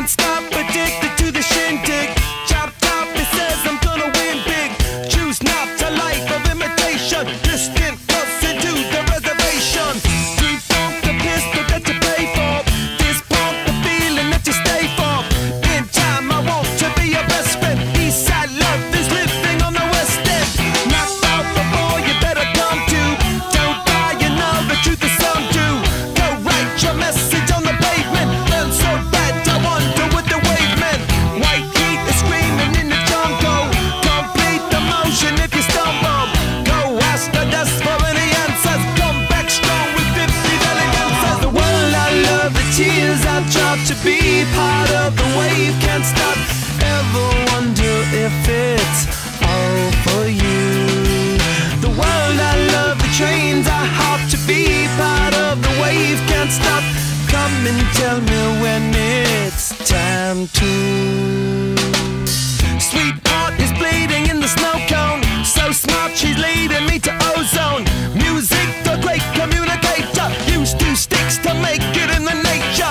can't stop, addicted to the shindig. Chop top, it says I'm gonna win big. Choose not a life of imitation. Distant closer to the reservation. Deep funk the pistol that you pay for. This punk the feeling that you stay for. In time I want to be your best friend. Eastside love is living on the west end. Knocked out before you better come to. Don't die, you know the truth is some do. Go write your message on the pavement. Burn so bad, I wonder what the wave meant. White heat is screaming in the jungle. Complete the motion if you stumble. Go ask the dust for any answers. Come back strong with 50 million answers. The world I love, the tears I drop to be part of the wave. Can't stop, ever wonder if it's all for you. The world I love, the trains I hop to be part of the wave. Can't stop, come and tell me when it's time to. Sweetheart is bleeding in the snow cone. So smart, she's leading me to ozone. Music, the great communicator. Use two sticks to make it in the nature.